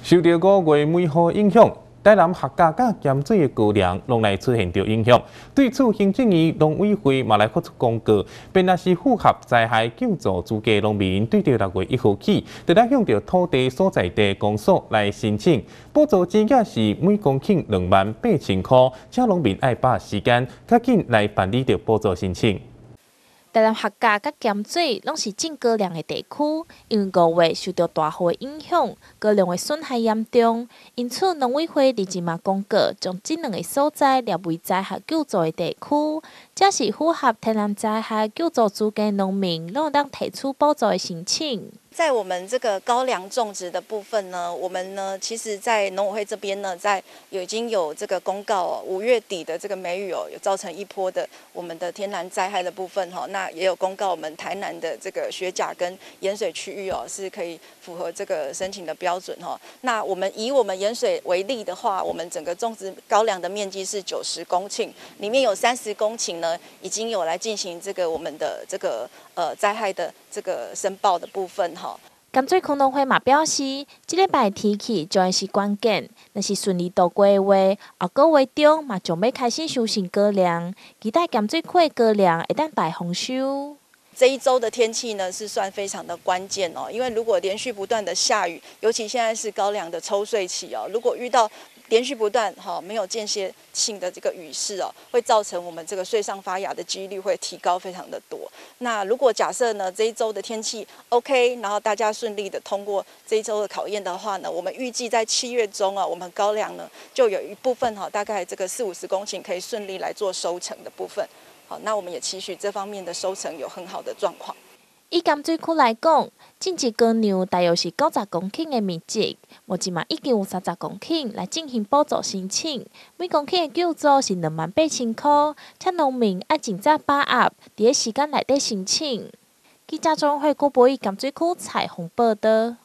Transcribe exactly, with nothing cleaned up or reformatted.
受到五月梅雨影响，台南客家甲咸水的高粱拢来出现着影响。对此，行政院农委会嘛来发出公告，便若是符合灾害救助资格农民，对着六月一号起，得来向着土地所在地公所来申请补助金额是每公顷两万八千块，请农民爱把握时间，较紧来办理着补助申请。 台南客家甲咸水拢是种高粱的地区，因为五月受到大雨的影响，高粱的损害严重，因此农委会日前嘛公告，将这两个所在列为灾害救助的地区，这是符合天然灾害救助资格农民，拢当提出补助的申请。 在我们这个高粱种植的部分呢，我们呢，其实，在农委会这边呢，在有已经有这个公告哦，五月底的这个梅雨哦，有造成一波的我们的天然灾害的部分哈，那也有公告我们台南的这个雪甲跟盐水区域哦，是可以符合这个申请的标准哈。那我们以我们盐水为例的话，我们整个种植高粱的面积是九十公顷，里面有三十公顷呢，已经有来进行这个我们的这个呃灾害的这个申报的部分哈。 咸水区农会嘛表示，这礼拜天气将会是关键。若是顺利度过的话，后个月中嘛将要开始收成高粱，期待咸水区的高粱会当大丰收。 这一周的天气呢是算非常的关键哦，因为如果连续不断的下雨，尤其现在是高粱的抽穗期哦，如果遇到连续不断哈、哦、没有间歇性的这个雨势哦，会造成我们这个穗上发芽的几率会提高非常的多。那如果假设呢这一周的天气 OK， 然后大家顺利的通过这一周的考验的话呢，我们预计在七月中啊，我们高粱呢就有一部分哈、哦，大概这个四五十公顷可以顺利来做收成的部分。好，那我们也期许这方面的收成有很好的状况。 以咸水区来讲，种植高粱大约是九十公顷的面积，目前嘛已经有三十公顷来进行补助申请，每公顷的救助是两万八千块，请农民要尽早把握，伫个时间内底申请。记者中会郭博以咸水区采访报道。